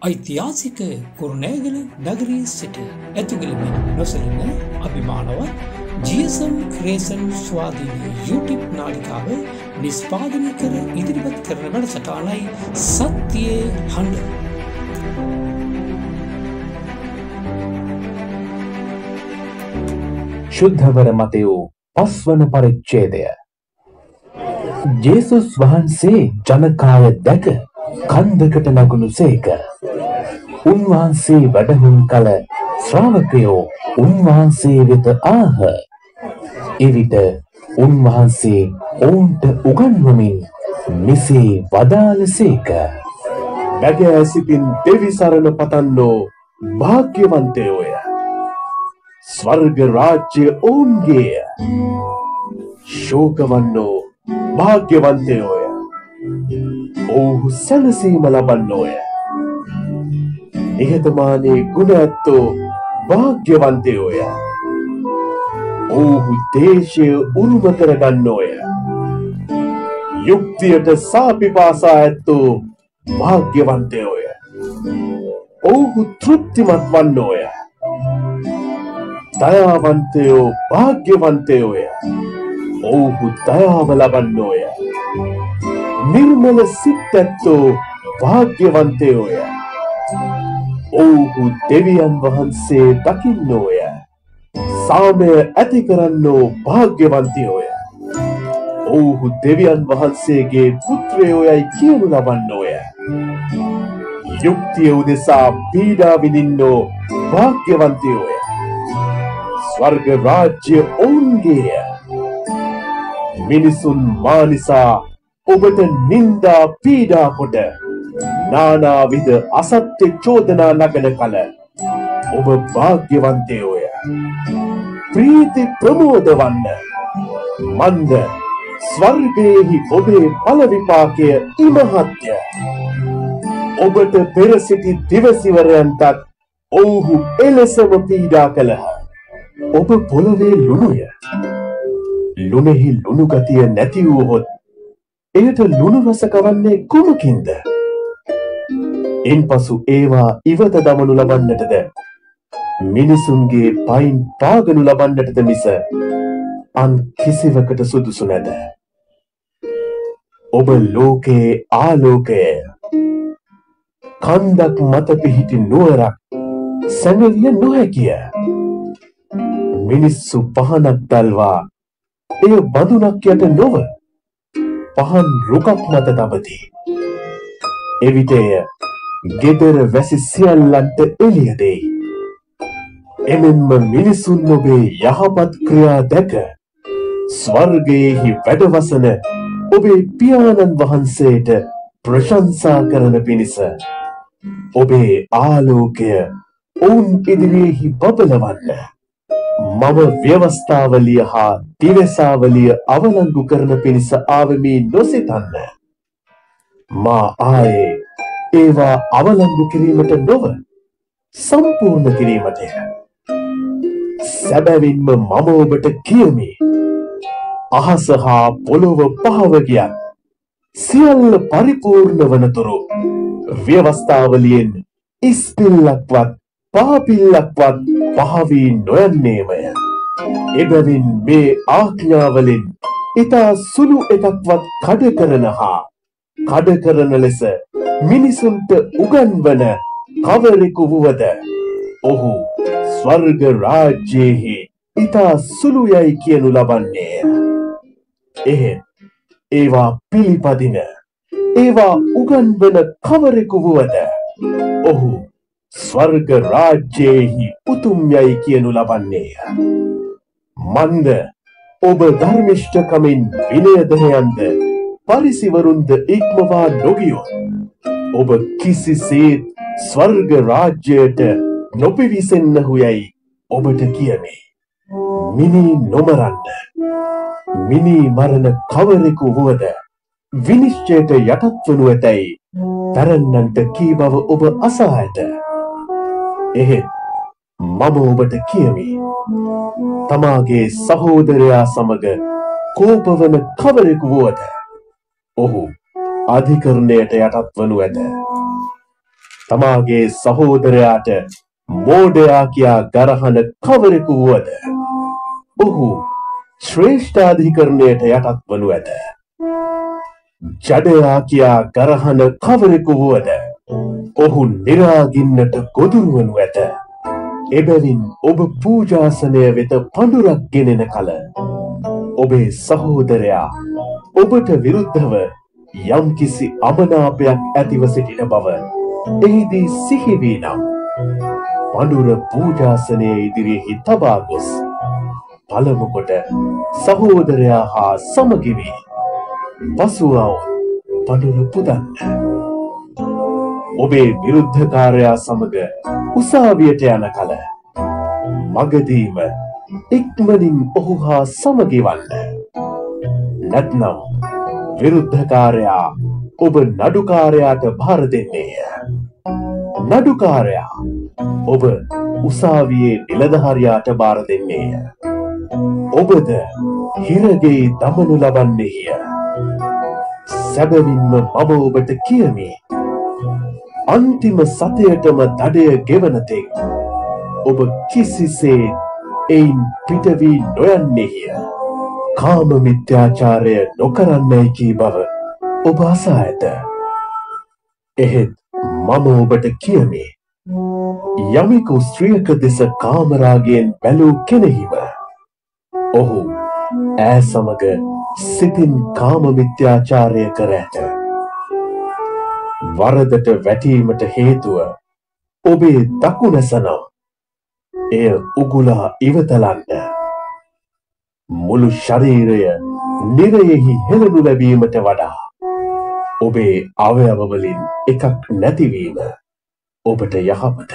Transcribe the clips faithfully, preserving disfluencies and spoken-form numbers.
ಐತಿಹಾಸಿಕ ಕುರುನೇಗಲ ನಗರಿಯ සිට ඇතුගලමින් නොසලන අභිමානවත් ජී.එස්.එම් ක්‍රියේෂන් ස්වාධීන YouTube නාලිකාව නිෂ්පාදනය කර ඉදිරිපත් කරන වැඩසටහනයි සත්‍යයේ හඬ. ශුද්ධවර මතයෝ පස්වන පරිච්ඡේදය. ජේසුස් වහන්සේ ජනකාය දැක කන්දකට නගුණු සේක. උන්වහන්සේ වැඩහුන් කල ශ්‍රාවකයෝ උන්වහන්සේ වෙත ආහ. එවිට උන්වහන්සේ ඔවුන්ට උගන්වමින් මෙසේ වදාළ සේක. නැග සිටින් දෙවි සරණ පතන්නෝ භාග්‍යවන්තයෝය. ස්වර්ග රාජ්‍ය ඔවුන්ගේය. ශෝකවන්නෝ භාග්‍යවන්තයෝය. ඔවුහු සැනසීම ලබන්නෝය. නිහතමානී ගුණ ඇත්තෝ භාග්‍යවන්තයෝය. ඔවුහු දේශය උරුම කරගන්නෝය. යුක්තියට සාපිපාසා ඇත්තෝ භාග්‍යවන්තයෝය. ඔවුහු තෘප්තිමත් වන්නෝය. දයාවන්තයෝ භාග්‍යවන්තයෝය. ඔවුහු දයාව ලබන්නෝය. නිර්මල සිත් ඇත්තෝ භාග්‍යවන්තයෝය. ඔවුහු දෙවියන් වහන්සේ දකින්නෝය. සාමය ඇති කරන්නෝ භාග්‍යවන්තයෝය. ඔවුහු දෙවියන් වහන්සේගේ පුත්‍රයෝයයි කියනු ලබන්නෝය. යුක්තිය උදෙසා පීඩා විඳින්නෝ භාග්‍යවන්තයෝය. ස්වර්ග රාජ්‍ය ඔවුන්ගේය. මිනිසුන් මා නිසා ඔබට නින්දා පීඩා කොට නානාවිධ අසත්‍ය චෝදනා නගන කල ඔබ භාග්‍යවන්තයෝය. ප්‍රීති ප්‍රමෝද වන්න. මන්ද ස්වර්ගයේහි ඔබේ ඵල විපාකය ඉමහත්ය. ඔබට පෙර සිටි දිවසිවරයන්ටත් ඔවුහු එලෙසම පීඩා කළහ. ඔබ පොළවේ ලුණුය. ලුණෙහි ලුණු ගතිය නැති වූහොත් එයට ලුණු රස කවන්නේ කුමකින්ද? ඉන්පසු ඒවා ඉවත දමනු ලබන්නටද මිනිසුන්ගේ පයින් පාගනු ලබන්නටද මිස අන් කිසිවකට සුදුසු නැත. ඔබ ලෝකයේ ආලෝකය. කන්දක් මත පිහිටි නුවරක් සැඟවිය නොහැකිය. මිනිස්සු පහනක් දල්වා එය බඳුනක් යට නොව පහන් රුකක් මත තබති. එවිට එය ගෙදර වැසි සියල්ලන්ට එළිය දෙයි. එමෙන්ම මිනිසුන් ඔබේ යහපත් ක්‍රියා දැක ස්වර්ගයේහි වැඩවසන ඔබේ පියාණන් වහන්සේට ප්‍රශංසා කරන පිණිස ඔබේ ආලෝකය ඔවුන් ඉදිරියෙහි බබලවන්න. මම ව්‍යවස්ථාවලිය හා දිවසාවලිය අවලංගු කරන පිණිස ආවමී නොසිතන්න. මා ආයේ ඒවා අවලංගු කිරීමට නොව සම්පූර්ණ කිරීමටය. සැබවින්ම මම ඔබට කියමි, අහස හා පොළොව පහව ගියත් සියල්ල පරිපූර්ණ වනතුරු ව්‍යවස්ථාවලියෙන් ඉස්පිල්ලක්වත් පාපිල්ලක්වත් පහවී නොයන්නේමය. එබැවින් මේ ආඥාවලින් ඉතා සුළු එකක්වත් කඩ කරන හා කඩ කරන ලෙස මිනිසුන්ට උගන්වන කවරෙකු වුවද ඔහු ස්වර්ග රාජ්‍යයෙහි ඉතා සුළු යයි කියනු ලබන්නේය. එහෙත් ඒවා පිළිපදින ඒවා උගන්වන කවරෙකු වුවද ඔහු ස්වර්ග රාජ්‍යයෙහි උතුම් යයි කියනු ලබන්නේය. මන්ද ඔබ ධර්මිෂ්ඨකමින් විනයදහයන්ද පරිසිවරුන්ද ඉක්මවා නොගියොත් ඔබ කිසිසේත් ස්වර්ග රාජ්‍යයට නොපිවිසෙන්නහු යයි ඔබට කියමි. මිනී නොමරන්න. මිනී මරණ කවරෙකු වුවද විනිශ්චයට යටත් වනු ඇතැයි පැරැන්නන්ට කී බව ඔබ අසා ඇත. එහෙත් මම ඔබට කියමි, තමාගේ සහෝදරයා සමග කෝපවන කවරෙකු වුවද ඔහු අධිකරණයට යටත් වනු ඇත. තමාගේ සහෝදරයාට මෝඩයා කියා ගරහන කවරෙකු වුවද ඔහු ශ්‍රේෂ්ඨාධිකරණයට යටත් වනු ඇත. ජඩයා කියා ගරහන කවරෙකු වුවද ඔහු නිරාගින්නට ගොදුරු වනු ඇත. එබැවින් ඔබ පූජාසනය වෙත පඳුරක් ගෙනෙන කල ඔබේ සහෝදරයා ඔබට විරුද්ධව යම්කිසි අමනාපයක් ඇතිව සිටින බව එහිදී සිහි වී නම් පඳුර පූජාසනයේ ඉදිරියෙහි තබා ගොස් පළමු කොට සහෝදරයා හා සමගි වී පසුව පඳුර පුදන්න. ඔබේ විරුද්ධකාරයා සමග උසාවියට යන කල මගදීම ඉක්මනින් ඔහු හා සමගි වන්න. නැත්නම් විරුද්ධකාරයා ඔබ නඩුකාරයාට භාර දෙන්නේය. නඩුකාරයා ඔබ උසාවියේ නිලධාරියාට භාර දෙන්නේය. ඔබද හිරගෙයි දමනු ලබන්නේය. සැබවින්ම මම ඔබට කියමි, අන්තිම සතයටම දඩය ගෙවන තෙක් ඔබ කිසිසේත් එයින් පිට වී නොයන්නේය. කාම මිත්‍යාචාරය නොකරන්නයි කී බව ඔබ අසා ඇත. එහෙත් මම ඔබට කියමි, යමෙකු ස්ත්‍රියක දෙස කාමරාගයෙන් බැලූ කෙනෙහිම ඔහු ඈ සමග සිතින් කාම මිත්‍යාචාරය කර ඇත. වරදට වැටීමට හේතුව ඔබේ දකුණැස නම් එය උගුලා ඉවතලන්න. මුළු ශරීරය නිරයෙහි හෙළනු ලැබීමට වඩා ඔබේ අවයවවලින් එකක් නැතිවීම ඔබට යහපත.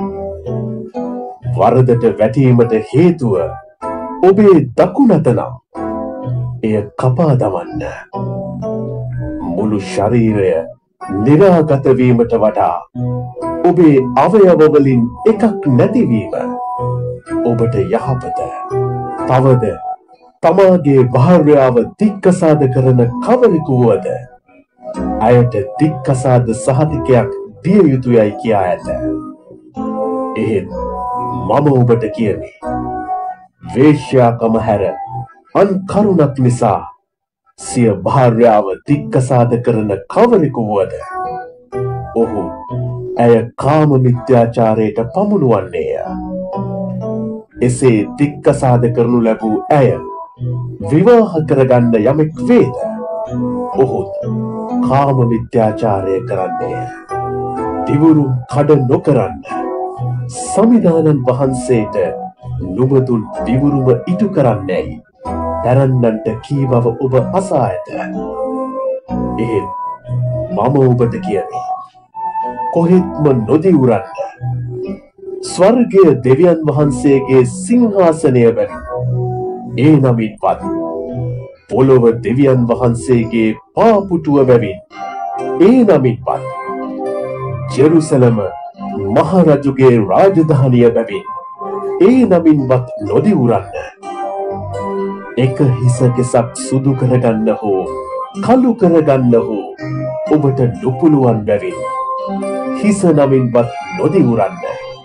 වරදට වැටීමට හේතුව ඔබේ දකුණත නම් එය කපා දමන්න. මුළු ශරීරය නිරාගත වීමට වඩා ඔබේ අවයවවලින් එකක් නැතිවීම ඔබට යහපත. තවද තමාගේ භාර්යාව දික්කසාද කරන කවරෙකු වුවද ඇයට දික්කසාද සහතිකයක් දිය යුතුයයි කියා ඇත. එහෙත් මම ඔබට කියමි, වේශ්‍යාකම හැර අන් කරුණක් නිසා සිය භාර්යාව දික්කසාද කරන කවරෙකු වුවද ඔහු ඇය කාම මිත්‍යාචාරයට පමුණුවන්නේය. එසේ දික්කසාද කරනු ලැබූ ඇය විවාහ කරගන්න යමෙක් වේද ඔහුත් කාම මිත්‍යාචාරය කරන්නේය. දිවුරුම් කඩ නොකරන්න සමිදානන් වහන්සේට නුඹදුන් දිවුරුම ඉටු කරන්නේයි දරන්නන්ට කී බව ඔබ අසා ඇත. එහෙත් මම ඔබට කියමි, කොහෙත්ම නොදිවුරන්න. ස්වර්ගය දෙවියන් වහන්සේගේ සිංහාසනය බැරි ඒ නමින්වත් පොළොව දෙවියන් වහන්සේගේ පාපුටුව බැවින් ඒ නමින්වත් ජෙරුසලම මහරජුගේ රාජධානිය බැවින් ඒ නමින්වත් නොදිවුරන්න. එක හිසකෙසක් සුදු කරගන්න හෝ කළු කරගන්න හෝ ඔබට නොපුළුවන් බැවින් හිස නමින්වත් නොදිවුරන්න.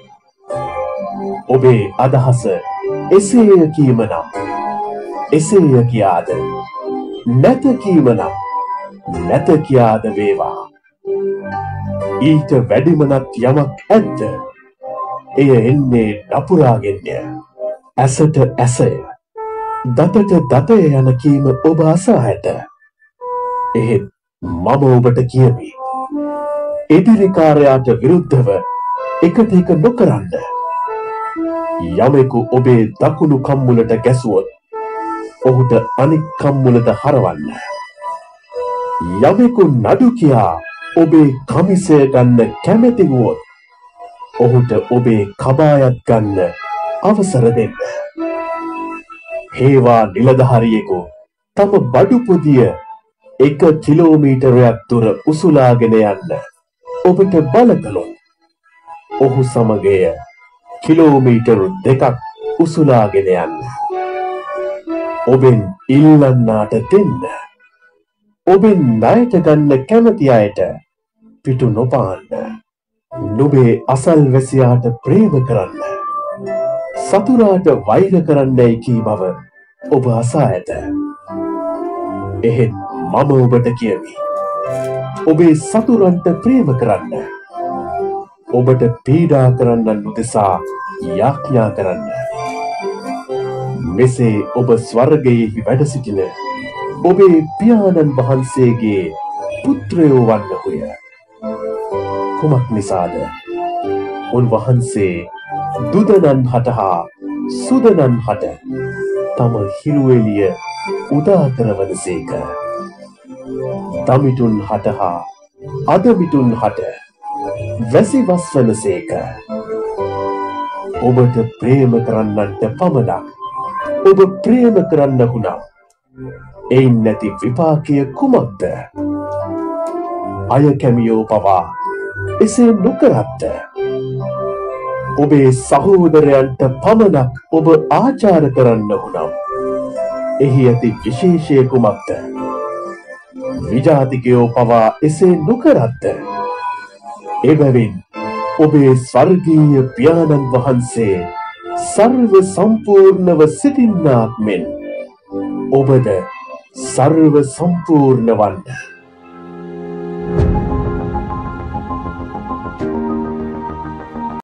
ඔබේ අදහස එසේය කීම නම් එසේය කියාද, නැත කීම නම් නැත කියාද වේවා. ඊට වැඩිමනත් යමක් ඇද්ද එය එන්නේ නපුරාගෙන්ය. ඇසට ඇසය, දතට දතය යන කීම ඔබ අසා ඇත. එහෙත් මම ඔබට කියමි, එදිරිකාරයාට විරුද්ධව එකට එක නොකරන්න. යමෙකු ඔබේ දකුණු කම්මුලට ගැසුවොත් ඔහුට අනික් කම්මුලද හරවන්න. යමෙකු නඩු කියා ඔබේ කමිසය ගන්න කැමැති වුවොත් ඔහුට ඔබේ කබායත් ගන්න අවසර දෙන්න. හේවා නිලධාරියෙකු තම බඩු පොදිය එක කිලෝමීටරයක් දුර උසුලාගෙන යන්න ඔබට බල කළොත් ඔහු සමගය කිලෝමීටරු දෙකක් උසුලාගෙන යන්න. ඔබෙන් ඉල්ලන්නාට දෙන්න. ඔබෙන් ණයට ගන්න කැමති අයට පිටු නොපාන්න. නුඹේ අසල්වැසියාට ප්‍රේම කරන්න, සතුරාට වෛර කරන්නයි කී බව ඔබ අසා ඇත. එහෙත් මම ඔබට කියමි, ඔබේ සතුරන්ට ප්‍රේම කරන්න, ඔබට පීඩා කරන්නන් උදෙසා යාඥා කරන්න. මෙසේ ඔබ ස්වර්ගයෙහි වැඩ සිටින ඔබේ පියාණන් වහන්සේගේ පුත්‍රයෝ වන්නහුය. කුමක් නිසාද? උන්වහන්සේ දුදනන් හට හා සුදනන් හට තම හිරුවෙලිය උදා කරවනසේක. දමිටුන් හට හා අදමිටුන් හට වැසි වස්වනසේක. ඔබට ප්‍රේම කරන්නන්ට පමණක් ඔබ ප්‍රේම කරන්නහු නම් එයින් නැති විපාකය කුමක්ද? අය කැමියෝ පවා එසේ නොකරත්ද? ඔබේ සහෝදරයන්ට පමණක් ඔබ ආචාර කරන්නහු නම් එහි ඇති විශේෂය කුමක්ද? විජාතිකයෝ පවා එසේ නොකරත්ද? එබැවින් ඔබේ ස්වර්ගීය පියාණන් වහන්සේ සර්ව සම්පූර්ණව සිටින්නාක් මෙන් ඔබද සර්ව සම්පූර්ණ වන්න.